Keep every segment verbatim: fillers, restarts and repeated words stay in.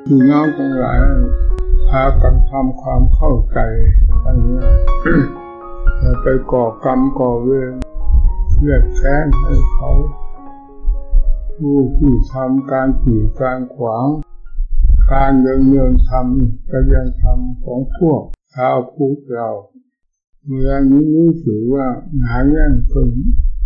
พี่น้องทั้งหลายพากันทำความเข้าใจกันนะอย่าไปก่อกรรมก่อเวรเลือดแค้นให้เขาผู้ที่ทำการขีดการขวางการเดินเดินทำก็ยังทำของพวกชาวพุทธเราเมื่อนี้รู้สึกว่าหาแง่งขึ้น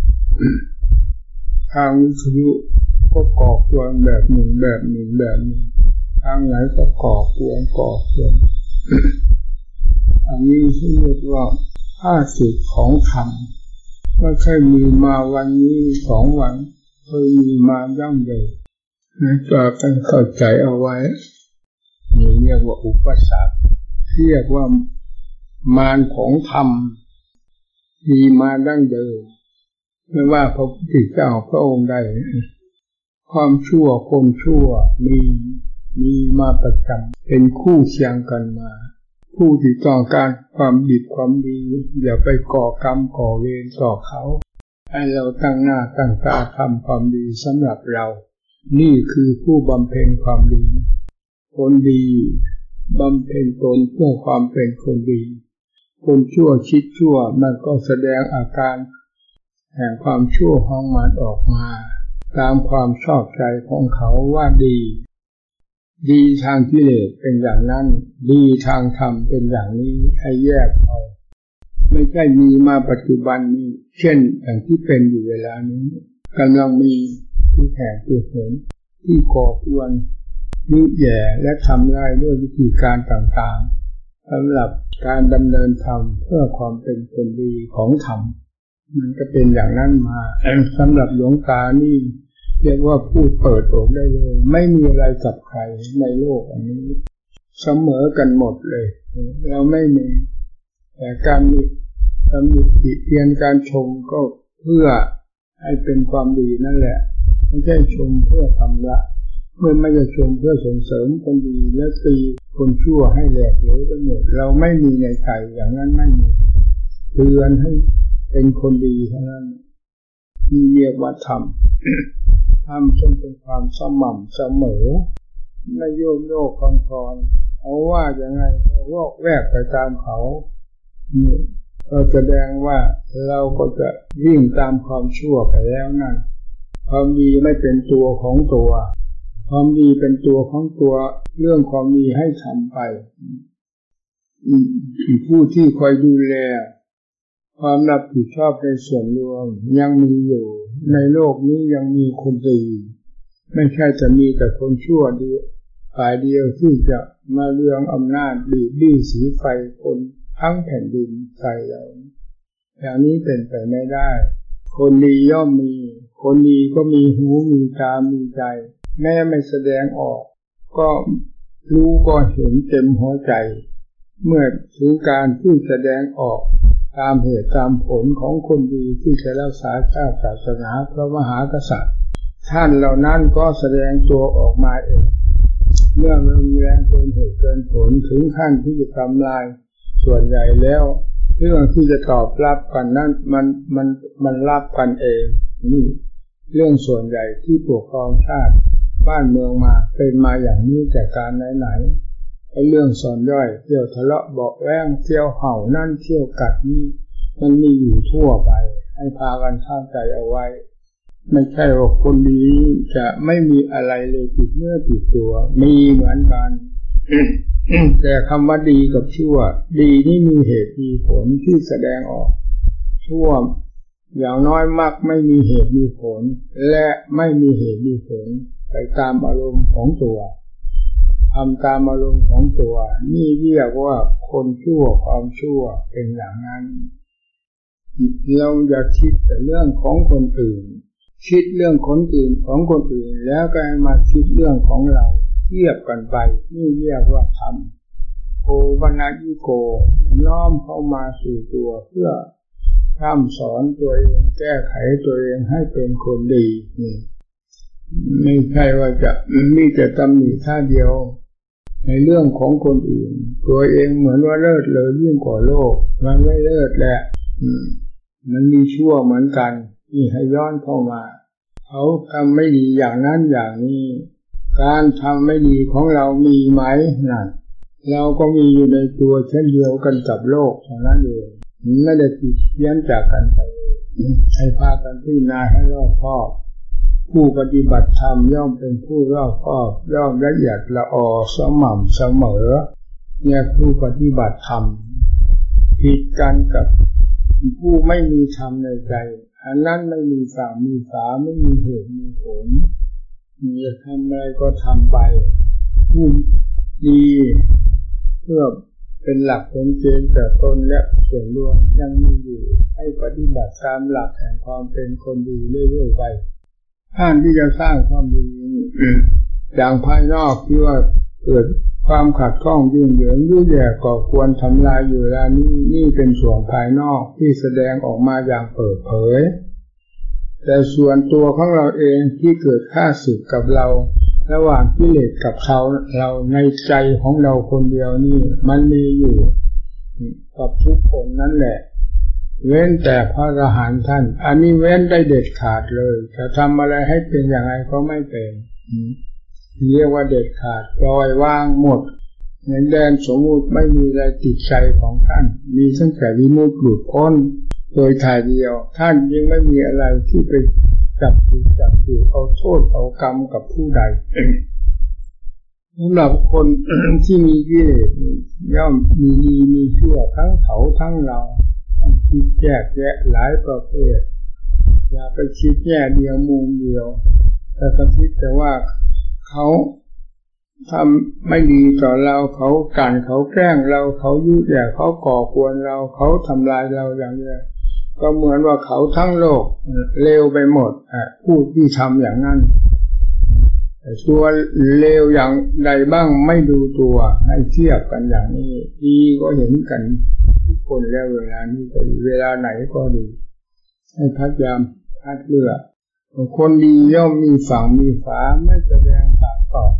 ทางวิทยุก็ก่อกวนแบบหนึ่งแบบหนึ่งแบบหนึ่งทางไหนก็ก่อกวนก่อกวนอันนี้ที่เรียกว่าผ้าสิทธิ์ของธรรมไม่ใช่มีมาวันนี้สองวันเคยมีมาดั้งเดิมนะจะต้องเข้าใจเอาไว้นี่เรียกว่าอุปสรรคเรียกว่ามารของธรรมมีมาดั้งเดิมไม่ว่าพระพุทธเจ้าพระองค์ใดความชั่วคนชั่วมีมีมาประจำเป็นคู่เคียงกันมาผู้ที่ต้องการความดีความดีอย่าไปก่อกรรมก่อเวรต่อเขาให้เราตั้งหน้าตั้งตาทำความดีสำหรับเรานี่คือผู้บำเพ็ญความดีคนดีบำเพ็ญตนเพื่อความเป็นคนดีคนชั่วคิดชั่วมันก็แสดงอาการแห่งความชั่วของมันออกมาตามความชอบใจของเขาว่าดีดีทางกิเลสเป็นอย่างนั้นดีทางธรรมเป็นอย่างนี้ให้แยกเอาไม่ใช่มีมาปัจจุบันนี้เช่นอย่างที่เป็นอยู่เวลานี้กำลังมีที่แห่งตัวผลที่ก่อกวนยุแย่และทำลายด้วยวิธีการต่างๆสำหรับการดำเนินธรรมเพื่อความเป็นคนดีของธรรมมันก็เป็นอย่างนั้นมาสำหรับหลวงตานี่เรียกว่าพูดเปิดอกได้เลยไม่มีอะไรกับใครในโลกอันนี้เสมอกันหมดเลยเราไม่มีแต่การมีการมีติเตียนการชมก็เพื่อให้เป็นความดีนั่นแหละไม่ใช่ชมเพื่อทำละเมื่อไม่จะชมเพื่อส่งเสริมคนดีและตีคนชั่วให้แหลกเหลวไปหมดเราไม่มีในใจอย่างนั้นไม่มีเตือนให้เป็นคนดีเท่านั้นที่เรียกว่าธรรมทำจนเป็นความสม่ำเสมอไม่โยกโยกคลอนคลอนเอาว่าอย่างไงเราวอกแวกไปตามเขานี่ก็แสดงว่าเราก็จะวิ่งตามความชั่วไปแล้วนั่นความดีไม่เป็นตัวของตัวความดีเป็นตัวของตัวเรื่องความดีให้ทำไปผู้ที่คอยดูแลความรับผิดชอบในส่วนรวมยังมีอยู่ในโลกนี้ยังมีคนดีไม่ใช่จะมีแต่คนชั่วดีฝ่ายเดียวที่จะมาเรืองอำนาจบีบบี้สีไฟคนทั้งแผ่นดินใส่เราอย่างนี้เป็นไปไม่ได้คนดีย่อมมีคนดีก็มีหูมีตามีใจแม้ไม่แสดงออกก็รู้ก็เห็นเต็มหัวใจเมื่อถึงการที่แสดงออกตามเหตุตามผลของคนดีที่จะรักษาชาติศาสนาพระมหากษัตริย์ท่านเหล่านั้นก็แสดงตัวออกมาเองเมื่อมันแรงเกินเหตุเกินผลถึงขั้นที่จะทำลายส่วนใหญ่แล้วเรื่องที่จะตอบรับกันนั้นมันมันมันรับกันเองนี่เรื่องส่วนใหญ่ที่ปกครองชาติบ้านเมืองมาเป็นมาอย่างนี้แต่การไหนๆไอ้เรื่องส่วนย่อยเที่ยวทะเลาะเบาะแว้งเที่ยวเห่านั่นเที่ยวกัดนี่มันมีอยู่ทั่วไปให้พากันเข้าใจเอาไว้ไม่ใช่ว่าคนนี้จะไม่มีอะไรเลยติดเนื้อติดตัวมีเหมือนกัน แต่คำว่าดีกับชั่วดีนี่มีเหตุมีผลที่แสดงออกชั่วอย่างน้อยมักไม่มีเหตุมีผลและไม่มีเหตุมีผลไปตามอารมณ์ของตัวทำตามอารมณ์ของตัวนี่เรียกว่าคนชั่วความชั่วเป็นอย่างนั้นเราอย่าคิดแต่เรื่องของคนอื่นคิดเรื่องคนอื่นของคนอื่นแล้วก็มาคิดเรื่องของเราเทียบกันไปนี่เรียกว่าธรรมโอวันายิโกน้อมเข้ามาสู่ตัวเพื่อพร่ำสอนตัวเองแก้ไขตัวเองให้เป็นคนดีนี่ไม่ใช่ว่าจะมีแต่ตำหนิท่าเดียวในเรื่องของคนอื่นตัวเองเหมือนว่าเลิศเลยยิ่งกว่าโลกมันไม่เลิศแหละมันมีชั่วเหมือนกันนี่ให้ย้อนเข้ามาเขาทำไม่ดีอย่างนั้นอย่างนี้การทำไม่ดีของเรามีไหมนั่นเราก็มีอยู่ในตัวเช่นเดียวกันกับโลกเท่านั้นเองไม่ได้ผิดเพี้ยนจากกันไปให้พากันพิจารณาให้รอบคอบผู้ปฏิบัติธรรมย่อมเป็นผู้รอบคอบย่อมละเอียดละออสม่ำเสมอเนี่ยผู้ปฏิบัติธรรมผิดกันกับผู้ไม่มีธรรมในใจอันนั้นไม่มีฝั่งมีฝาไม่มีเหตุมีผลมีจะทำอะไรก็ทำไปผู้ดีเพื่อเป็นหลักเป็นเกณฑ์แต่ตนและส่วนรวมยังมีอยู่ให้ปฏิบัติตามหลักแห่งความเป็นคนดีเรื่อยๆไปท่านที่จะสร้างความดีอย่างภายนอกที่ว่าเกิดความขัดข้องยุ่งเหยิงยุ่ยแย่ก่อควรทำลายอยู่แล้วนี่นี่เป็นส่วนภายนอกที่แสดงออกมาอย่างเปิดเผยแต่ส่วนตัวของเราเองที่เกิดข้าศึกกับเราระหว่างกิเลสกับเขาเราในใจของเราคนเดียวนี่มันมีอยู่กับทุกคนนั่นแหละเว้นแต่พระอรหันต์ท่านอันนี้เว้นได้เด็ดขาดเลยจะทำอะไรให้เป็นอย่างไรก็ไม่เป็นเรียกว่าเด็ดขาดปล่อยวางหมดในแดนสมมุติไม่มีอะไรติดใจของท่านมีตั้งแต่วิมุตติหลุดพ้นโดยถ่ายเดียวท่านยังไม่มีอะไรที่ไปจับผิดจับถูกเอาโทษเอากรรมกับผู้ใดสำหรับคนที่มีกิเลสย่อมมีดีมีชั่วทั้งเขาทั้งเราคิดแยกแยะหลายประเภทอย่าไปคิดแย่เดียวมุมเดียวแต่ก็คิดแต่ว่าเขาทำไม่ดีต่อเราเขากันเขาแกล้งเราเขายุ่ยแย่เขาก่อกวนเราเขาทำลายเราอย่างนี้ก็เหมือนว่าเขาทั้งโลกเลวไปหมดผู้ที่ทำอย่างนั้นตัวเลวอย่างใดบ้างไม่ดูตัวให้เทียบกันอย่างนี้ดีก็เห็นกันทุกคนแล้วเวลานี้ก็ดีเวลาไหนก็ดีให้พยายามคัดเลือกคนดีย่อมมีฝั่งมีฝาไม่แสดงปากต่อ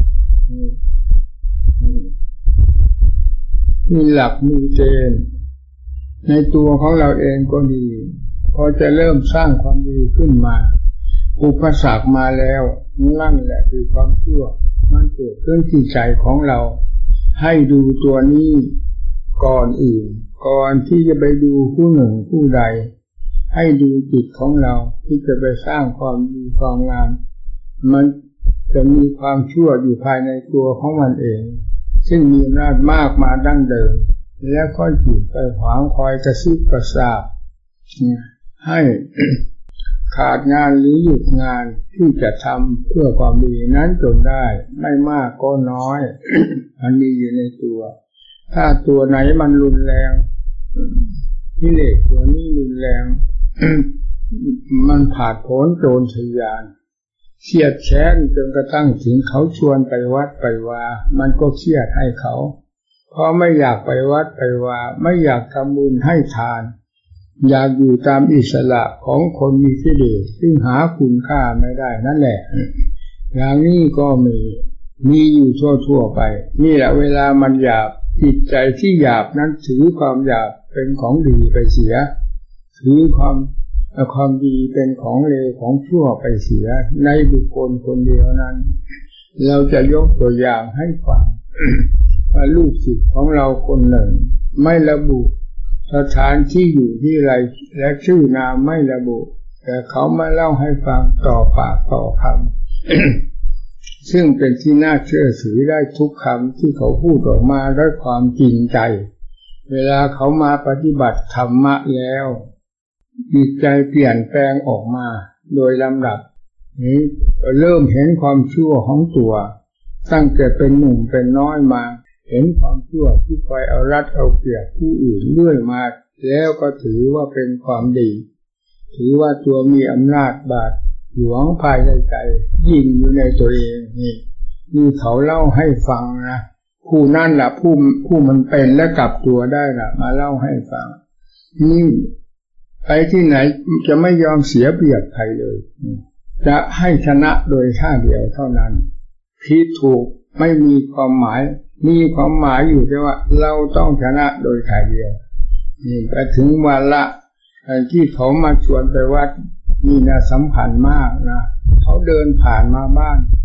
มีหลักมีเกณฑ์ในตัวของเราเองก็ดีพอจะเริ่มสร้างความดีขึ้นมาอุปสรรคมาแล้วนั่นแหละคือความชั่วมันเกิดขึ้นที่ใจของเราให้ดูตัวนี้ก่อนอื่นก่อนที่จะไปดูผู้หนึ่งผู้ใดให้ดูจิตของเราที่จะไปสร้างความดีความงามมันจะมีความชั่วอยู่ภายในตัวของมันเองซึ่งมีอำนาจมากมาดั้งเดิมแล้วค่อยจิตไปขวางคอยกระซิบกระซาบให้ขาดงานหรือหยุดงานที่จะทำเพื่อความดีนั้นจนได้ไม่มากก็น้อยอันนี้อยู่ในตัวถ้าตัวไหนมันรุนแรงกิเลสตัวนี้รุนแรง มันผาดโผนโจรทะยานเครียดแค้นจนกระทั่งถึงเขาชวนไปวัดไปวามันก็เครียดให้เขาเพราะไม่อยากไปวัดไปวาไม่อยากทำบุญให้ทานอยากอยู่ตามอิสระของคนมีกิเลสซึ่งหาคุณค่าไม่ได้นั่นแหละอย่างนี้ก็มีมีอยู่ทั่วๆไปนี่แหละเวลามันหยาบจิตใจที่หยาบนั้นถือความหยาบเป็นของดีไปเสียถือความความดีเป็นของเลวของชั่วไปเสียในบุคคลคนเดียวนั้นเราจะยกตัวอย่างให้ฟังว่าลูกศิษย์ของเราคนหนึ่งไม่ระบุสถานที่อยู่ที่ไรและชื่อนามไม่ระบุแต่เขามาเล่าให้ฟังต่อปากต่อคำ ซึ่งเป็นที่น่าเชื่อถือได้ทุกคำที่เขาพูดออกมาด้วยความจริงใจเวลาเขามาปฏิบัติธรรมะแล้วจิตใจเปลี่ยนแปลงออกมาโดยลำดับนี้เริ่มเห็นความชั่วของตัวตั้งแต่เป็นหนุ่มเป็นน้อยมาเห็นความชั่วที่คอยเอารัดเอาเปรียบผู้อื่นเรื่อยมาแล้วก็ถือว่าเป็นความดีถือว่าตัวมีอำนาจบาดหลวงภายในใจยิ่งอยู่ในตัวเองนี่นี่เขาเล่าให้ฟังนะผู้นั่นแหละผู้ผู้มันเป็นและกลับตัวได้ล่ะมาเล่าให้ฟังนี่ไปที่ไหนจะไม่ยอมเสียเปรียบใครเลยจะให้ชนะโดยท่าเดียวเท่านั้นผิดถูกไม่มีความหมายมีความหมายอยู่ที่ว่าเราต้องชนะโดยท่าเดียวนี่ไปถึงวาระที่เขามาชวนไปวัดนี่นะสำคัญมากนะเขาเดินผ่านมาบ้าน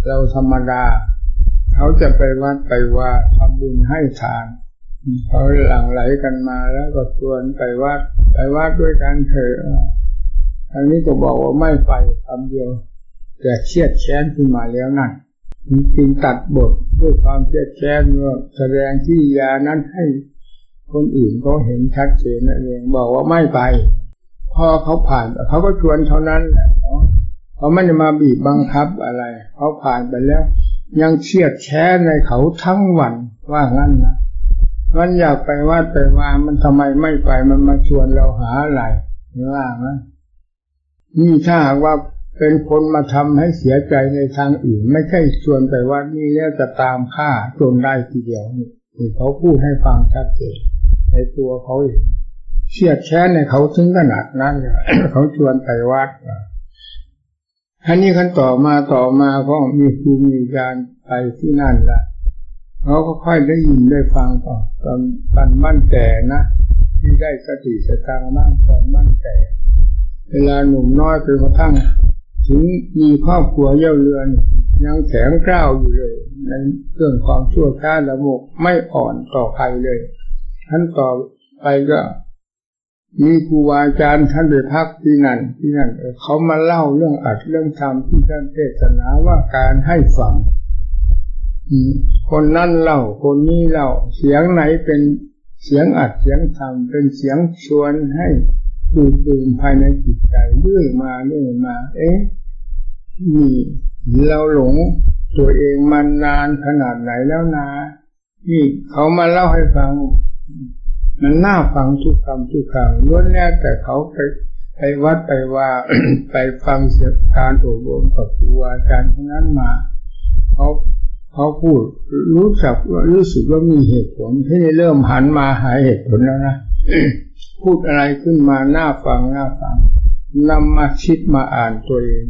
เราธรรมดาเขาจะไปวัดไปว่าทำบุญให้ทานเขาหลั่งไหลกันมาแล้วก็ชวนไปวัดไปวัดด้วยกันเถอะอันนี้ก็บอกว่าไม่ไปคำเดียวแต่เครียดแค้นขึ้นมาแล้วนั่นจึงตัดบทด้วยความเครียดแค้นว่าแสดงที่ยานั้นให้คนอื่นเขาเห็นชัดเจนนั่นเองบอกว่าไม่ไปพอเขาผ่านเขาก็ชวนเท่านั้นแหละเขาไม่ได้มาบีบบังคับอะไรเขาผ่านไปแล้วยังเครียดแค้นในเขาทั้งวันว่างั้นนะมันอยากไปวัดไปว่ามันทำไมไม่ไปมันมาชวนเราหาอะไรว่างั้นนี่ถ้าหากว่าเป็นคนมาทำให้เสียใจในทางอื่นไม่ใช่ชวนไปวัดนี่แล้วจะตามฆ่าจนได้ทีเดียวนี่เขาพูดให้ฟังชัดเจนในตัวเขาเองเครียดแค้นในเขาถึงขนาดนั้น เขาชวนไปวัดอันนี้ขั้นต่อมาต่อมาก็มีครูมีอาจารย์ไปที่นั่นแหละเขาก็ค่อยได้ยินได้ฟังต่อตอนปันมั่นแต่นะที่ได้สติสตังบ้างตอนมั่นแต่เวลาหนุ่มน้อยจนกระทั่งถึงมีครอบครัวเย่าเรือนยังแข็งกร้าวอยู่เลยในเรื่องความชั่วช้าละโมบไม่อ่อนต่อใครเลยท่านต่อไปก็มีครูอาจารย์ท่านไปพักที่นั่นที่นั่นเขามาเล่าเรื่องอัดเรื่องธรรมที่ท่านเทศนาว่าการให้ฟังคนนั้นเล่าคนนี้เล่าเสียงไหนเป็นเสียงอัดเสียงธรรมเป็นเสียงชวนให้ดูดดื่มภายในจิตใจเรื่อยมาเรื่อยมาเอ๊ะนี่เราหลงตัวเองมานานขนาดไหนแล้วนะนี่เขามาเล่าให้ฟังมันน่าฟังทุกคำทุกคำล้วนแล้วแต่เขาไปไปวัดไปว่า ไปฟังเสียงการอบรมกับครูอาจารย์ทั้งนั้นมาเขาเขาพูดรู้สึกว่ารู้สึกว่ามีเหตุผลที่เริ่มหันมาหาเหตุผลแล้วนะ พูดอะไรขึ้นมาน่าฟังน่าฟังนำมาคิดมาอ่านตัวเอง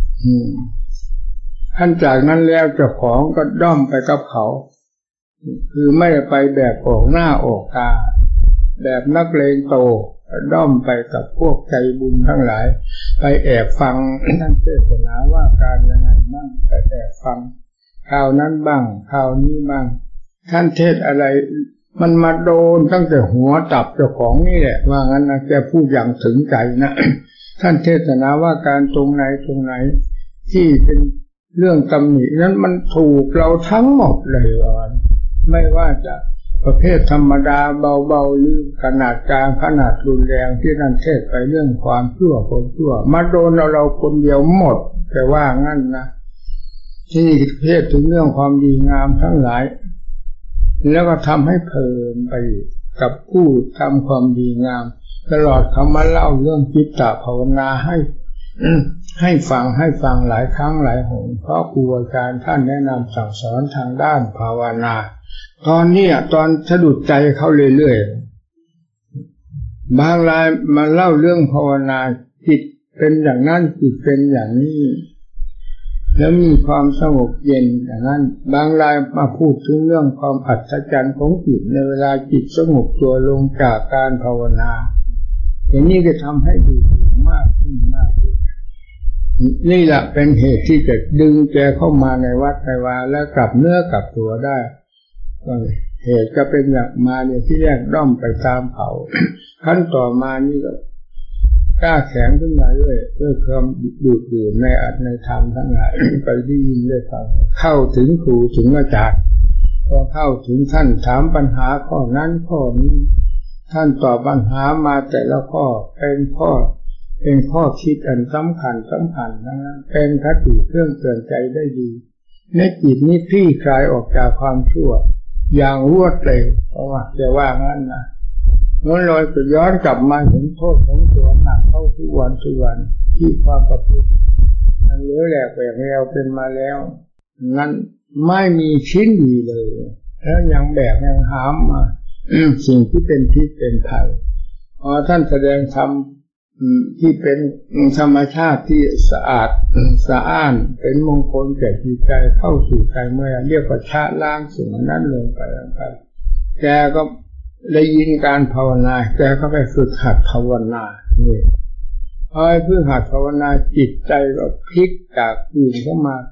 ขั้นจากนั้นแล้วเจ้าของก็ด้อมไปกับเขาคือไม่ได้ไปแบบออกหน้าออกตาแบบนักเลงโตด้อมไปกับพวกใจบุญทั้งหลายไปแอบฟังท่านเทศนาว่าการยังไงบ้างไปแอบฟังข่าวนั้นบ้างข่าวนี้บ้างท่านเทศอะไรมันมาโดนตั้งแต่หัวตับเจ้าของนี่แหละว่างั้นนะแกพูดอย่างถึงใจนะ ท่านเทศนาว่าการตรงไหนตรงไหนที่เป็นเรื่องตำหนินั้นมันถูกเราทั้งหมดเลยว่าไม่ว่าจะประเภทธรรมดาเบาๆหรือขนาดกลางขนาดรุนแรงที่ท่านเทศไปเรื่องความชั่วคนชั่วมาโดนเราเราคนเดียวหมดแต่ว่างั้นนะที่เทศถึงเรื่องความดีงามทั้งหลายแล้วก็ทำให้เพลินไปกับผู้ทำความดีงามตลอดเขามาเล่าเรื่องจิตตภาวนาให้ให้ฟังให้ฟังหลายครั้งหลายหนเพราะครูอาจารย์ท่านแนะนำสั่งสอนทางด้านภาวนาตอนนี้ตอนสะดุดใจเขาเรื่อยๆบางรายมาเล่าเรื่องภาวนาจิตเป็นอย่างนั้นจิตเป็นอย่างนี้แล้วมีความสงบเย็นอย่างนั้นบางรายมาพูดถึงเรื่องความอัศจรรย์ของจิตในเวลาจิตสงบตัวลงจากการภาวนาอย่างนี้ก็ทำให้ดูถึงมากขึ้นมากขึ้นนี่แหละเป็นเหตุที่จะดึงแกเข้ามาในวัดในวาและกลับเนื้อกลับตัวได้เหตุก็เป็นอย่างมาเนี่ยที่แรกด้อมไปตามเขาขั้นต่อมานี่ก็กล้าแข็งขึ้นมาเรื่อยเพื่อความดูดดื่มในอัตในธรรมทั้งหลาย ไปได้ยินได้ฟังเข้าถึงครูถึงอาจารย์พอเข้าถึงท่านถามปัญหาข้อนั้นข้อนี้ท่านตอบปัญหามาแต่ละข้อเป็นข้อเป็นข้อคิดอันสำคัญสำคัญทั้งนั้นเป็นคติเครื่องเตือนใจได้ดีในจิตนี้คลี่คลายออกจากความชั่วอย่างรวดเร็วเพราะว่าจะว่างั้นนะนั้นลอยก็ย้อนกลับมาเห็นโทษของตัวหนักเข้าทุกวันทุกวันที่ความประพฤติอันเหลวแหลกแหวกแนวเป็นมาแล้วนั้นไม่มีชิ้นดีเลยแล้วยังแบกยังหามมาสิ่งที่เป็นพิษเป็นภัยพอท่านแสดงธรรมที่เป็นธรรมชาติที่สะอาดสะอ้านเป็นมงคลแก่จิตใจเข้าสู่ใจเมื่อเรียกว่าชะล้างสิ่งนั้นลงไปลงไปแกก็ได้ยินการภาวนาแกก็ไปฝึกหัดภาวนานี่พอฝึกหัดภาวนาจิตใจก็พลิกจากอื่นเข้ามา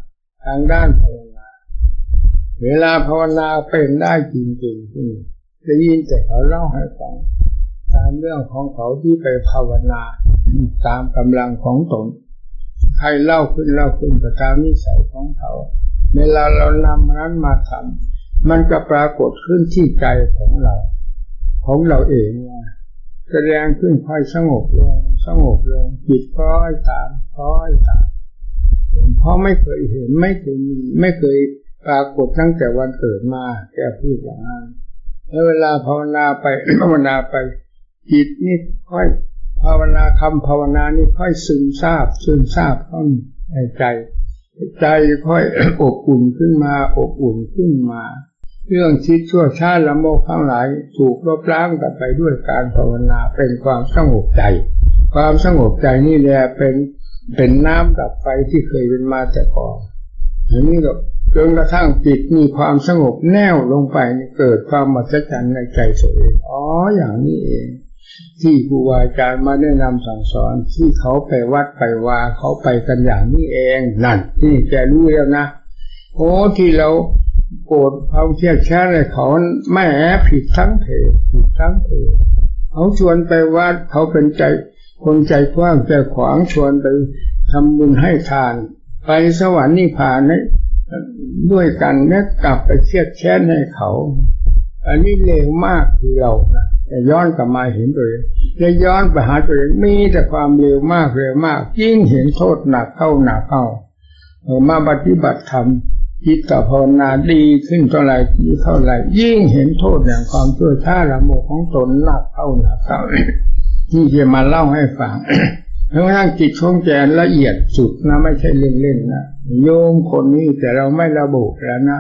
ทางด้านภาวนาเวลาภาวนาเป็นได้จริงๆที่ได้ยินแต่เขาเล่าให้ฟังตามเรื่องของเขาที่ไปภาวนาตามกำลังของตนใครเล่าขึ้นเล่าขึ้นก็ตามนิสัยของเขาเวลาเรานำนั้นมาทำมันก็ปรากฏขึ้นที่ใจของเราของเราเองแสดงขึ้นค่อยสงบลงสงบลงจิตค่อยตามค่อยตามเพราะไม่เคยเห็นไม่เคยมีไม่เคยปรากฏตั้งแต่วันเกิดมาแกพูดอย่างนั้นแล้วเวลาภาวนาไป ภาวนาไปจิตนี่ค่อยภาวนาคำภาวนานี่ค่อยซึมซาบซึมซาบเข้าในใจใจค่อยอบอุ่นขึ้นมาอบอุ่นขึ้นมาเรื่องคิดชั่วช้าละโมบทั้งหลายถูกลบล้างกันไปด้วยการภาวนาเป็นความสงบใจความสงบใจนี่แหละเป็นเป็นน้ำดับไฟที่เคยเป็นมาแต่ก่อนอันนี้ก็จนกระทั่งจิตมีความสงบแน่วลงไปเกิดความมหัศจรรย์ในใจตัวเองอ๋ออย่างนี้เองที่ครูบาอาจารย์มาแนะนำสั่งสอนที่เขาไปวัดไปวาเขาไปกันอย่างนี้เองนั่นนี่แกรู้แล้วนะโอ้ที่เราโกรธเขาเทียดแช่เลยเขาไม่แอบผิดทั้งเพผิดทั้งเพเขาชวนไปวัดเขาเป็นใจคนใจกว้างใจขวางชวนไปทำบุญให้ทานไปสวรรค์นิพพานด้วยกันแล้วกลับไปเทียดแช่ให้เขาอันนี้เลวมากคือเรานะแต่ย้อนกลับมาเห็นตัวเองและย้อนไปหาตัวเองมีแต่ความเลวมากเลวมากยิ่งเห็นโทษหนักเข้าหนักเข้ามาปฏิบัติธรรมจิตภาวนาดีขึ้นเท่าไรยิ่งเท่าไรยิ่งเห็นโทษแห่งความชั่วช้าละโมบของตนหนักเข้าหนักเข้าที่จะมาเล่าให้ฟังเพราะว่าจิตของแกละเอียดสุดนะไม่ใช่เล่นๆนะโยมคนนี้แต่เราไม่ระบุแล้วนะ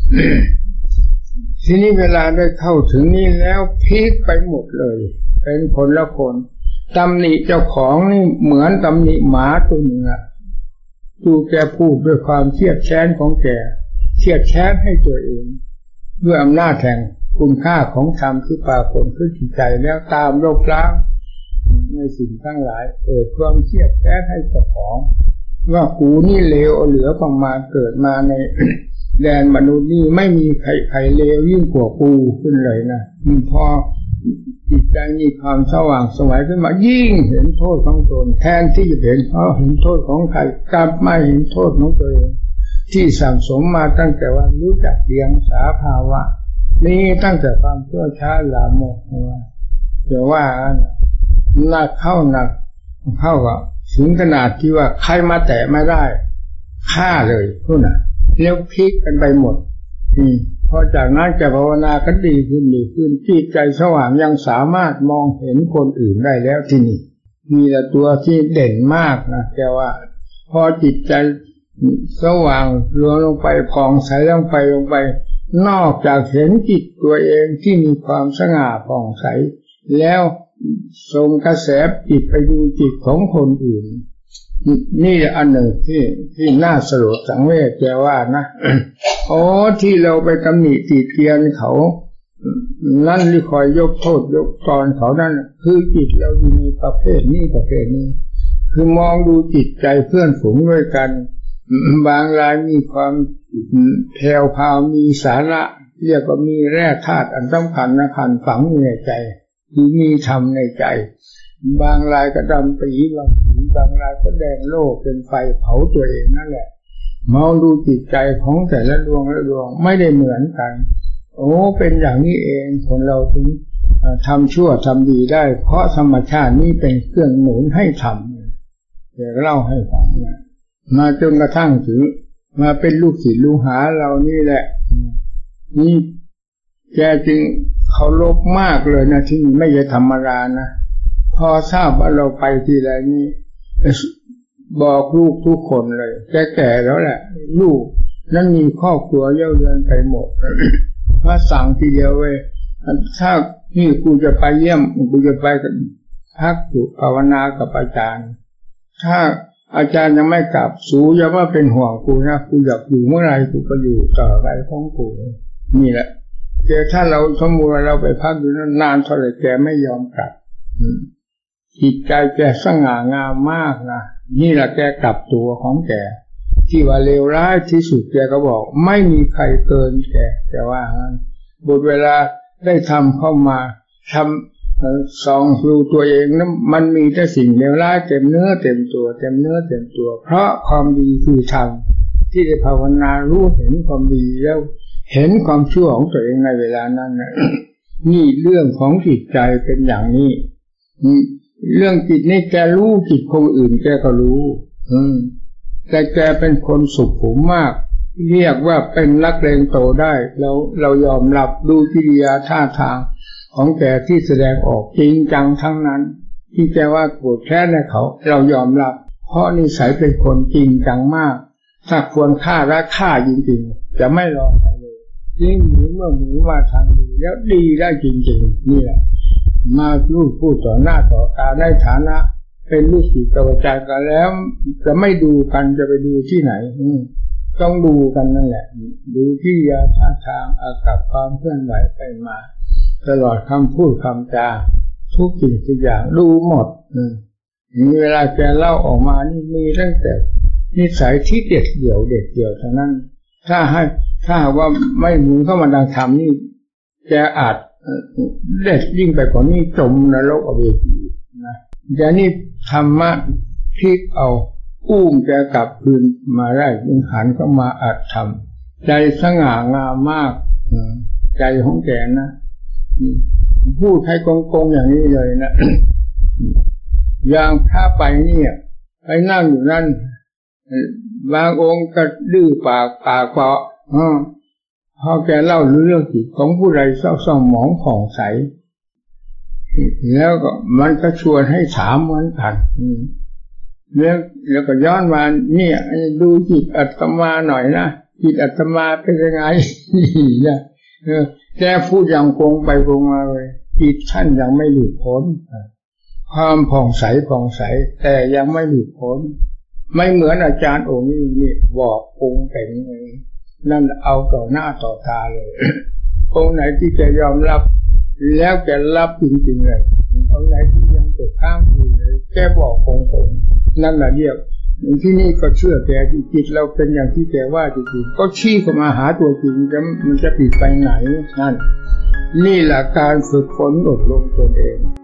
ทีนี้เวลาได้เข้าถึงนี้แล้วพลิกไปหมดเลยเป็นคนละคนตำหนิเจ้าของนี่เหมือนตำหนิหมาตัวหนึ่งอะดูแกพูดด้วยความเครียดแค้นของแกเครียดแค้นให้ตัวเองด้วยอำนาจแห่งคุณค่าของธรรมที่ปรากฏขึ้นที่ใจแล้วตามลบล้างในสิ่งทั้งหลายเกิดความเครียดแค้นให้เจ้าของว่ากูนี่เลวเหลือประมาณเกิดมาใน แดนมนุษย์นี่ไม่มีใครใครเลวยิ่งกว่ากูขึ้นเลยนะพอจิตใจมีความสว่างสวัยขึ้นมายิ่งเห็นโทษของตนแทนที่จะเห็นเพราะเห็นโทษของใครกลับมาเห็นโทษของตัวเองที่สั่งสมมาตั้งแต่วันรู้จักเรียงสาภาวะนี่ตั้งแต่ความชั่วช้าละโมบแต่ว่าหนักเข้าหนักเข้ากับถึงขนาดที่ว่าใครมาแตะไม่ได้ฆ่าเลยทุกน่ะแล้วพลิกกันไปหมดอืมพอจากนั้นจะภาวนาก็ดีขึ้นดีขึ้นจิตใจสว่างยังสามารถมองเห็นคนอื่นได้แล้วที่นี่มีแต่ตัวที่เด่นมากนะแกว่าพอจิตใจสว่างรวมลงไปผ่องใสลงไปลงไปนอกจากเห็นจิตตัวเองที่มีความสง่าผ่องใสแล้วส่งกระแสจิตไปดูจิตของคนอื่นนี่อันหนึ่งที่ที่น่าสลดสังเวชแกว่านะโอ้ที่เราไปตำหนิติเตียนเขานั่นหรือคอยยกโทษยกตอนเขานั่นคือจิตเราอยู่ในประเภทนี้ประเภทนี้คือมองดูจิตใจเพื่อนฝูงด้วยกันบางรายมีความแผ่วพราวมีสาระเรียกว่ามีแร่ธาตุอันสำคัญนะคันฝังอยู่ในใจที่มีธรรมในใจบางรายก็ดำปีบางผีบางรายก็แดงโลกเป็นไฟเผาตัวเองนั่นแหละมองดูจิตใจของแต่ละดวงละดวงไม่ได้เหมือนกันโอ้เป็นอย่างนี้เองคนเราถึงทำชั่วทำดีได้เพราะธรรมชาตินี้เป็นเครื่องหนุนให้ทำเดี๋ยวเล่าให้ฟังนะมาจนกระทั่งถึงมาเป็นลูกศิษย์ลูกหาเรานี่แหละนี่แกจึงเคารพมากเลยนะที่ไม่ใช่ธรรมดานะพอทราบว่าเราไปที่ไรนี่บอกลูกทุกคนเลยแก่ๆแล้วแหละลูกนั้นมีครอบครัวเย่าเรือนไปหมด พระสั่งทีเดียวเว้ยถ้านี่กูจะไปเยี่ยมกูจะไปพักอยู่ภาวนากับอาจารย์ถ้าอาจารย์ยังไม่กลับสูอย่าว่าเป็นห่วงกูนะกูอยากอยู่เมื่อไรกูก็อยู่ต่อไปของกูนี่แหละแต่ถ้าเราสมมติว่าเราไปพักอยู่นานเท่าไหร่แกไม่ยอมกลับจิตใจแกสง่างามมากนะนี่แหละแกกลับตัวของแกที่ว่าเลวร้ายที่สุดแกก็บอกไม่มีใครเกินแกแกว่างั้นบทเวลาได้ทำเข้ามาทำส่องดูตัวเองนั้นมันมีแต่สิ่งเลวร้ายเต็มเนื้อเต็มตัวเต็มเนื้อเต็มตัวเพราะความดีคือธรรมที่ได้ภาวนารู้เห็นความดีแล้วเห็นความชั่วของตัวเองในเวลานั้นนะ นี่เรื่องของจิตใจเป็นอย่างนี้เรื่องจิตนี่แกรู้จิตคนอื่นแกก็รู้อืมแต่แกเป็นคนสุขุมมากเรียกว่าเป็นนักเลงโตได้แล้วเรายอมรับดูกิริยาท่าทางของแกที่แสดงออกจริงจังทั้งนั้นที่แกว่าโกรธแค้นในเขาเรายอมรับเพราะนิสัยเป็นคนจริงจังมากถ้าควรฆ่าและฆ่าจริงๆจะไม่รอใครเลยยิ่งหมูเมื่อหมูมาทางดีแล้วดีได้จริงๆนี่แหละมาลูกพูดต่อหน้าต่อตาในฐานะเป็นลูกศิษย์กับอาจารย์กันแล้วจะไม่ดูกันจะไปดูที่ไหนต้องดูกันนั่นแหละดูที่ยาท่าทางอากับความเคลื่อนไหวไปมาตลอดคำพูดคำจาทุกสิ่งทุกอย่างดูหมดมีเวลาแกเล่าออกมานี่มีตั้งแต่นิสัยที่เด็ดเดี่ยวเด็ดเดี่ยวเท่านั้นถ้าให้ถ้าว่าไม่หมุนเข้ามาดังธรรมนี่แกอาจเด็ดยิ่งไปกว่านี้จมนรกอเวจีนะแต่นี่ธรรมะพลิกเอาอุ้มแกกลับคืนมาได้ยิ่งหันเข้ามาอัดทำใจสง่างามมากใจของแกนะพูดให้กงๆอย่างนี้เลยนะ อย่างถ้าไปเนี่ยไปนั่งอยู่นั่นบางองค์ก็ดื้อปากปากเปาะพอแกเล่าเรื่องจิตของผู้ใดเศร้าส้มหมองผ่องใสแล้วก็มันก็ชวนให้ถามเหมือนกันแล้วแล้วก็ย้อนมาเนี่ยดูจิตอาตมาหน่อยนะจิตอาตมาเป็นยังไงนี่นะแกพูดอย่างคงไปคงมาเลยจิตท่านยังไม่หลุดพ้นความผ่องใสผ่องใสแต่ยังไม่หลุดพ้นไม่เหมือนอาจารย์องค์นี้นี่บอกปรุงแต่งเลยนั่นเอาต่อหน้าต่อตาเลยองค์ไหนที่จะยอมรับแล้วแกรับจริงๆเลยองค์ไหนที่ยังตกข้างอยู่เลยแกบอกปรุงๆนั่นแหละเรียกที่นี่ก็เชื่อแกที่จิตเราเป็นอย่างที่แกว่าจริงๆก็ชี้เข้ามาหาตัวจริงจะมันจะปิดไปไหนนั่นนี่แหละการฝึกฝนอบรมตนเอง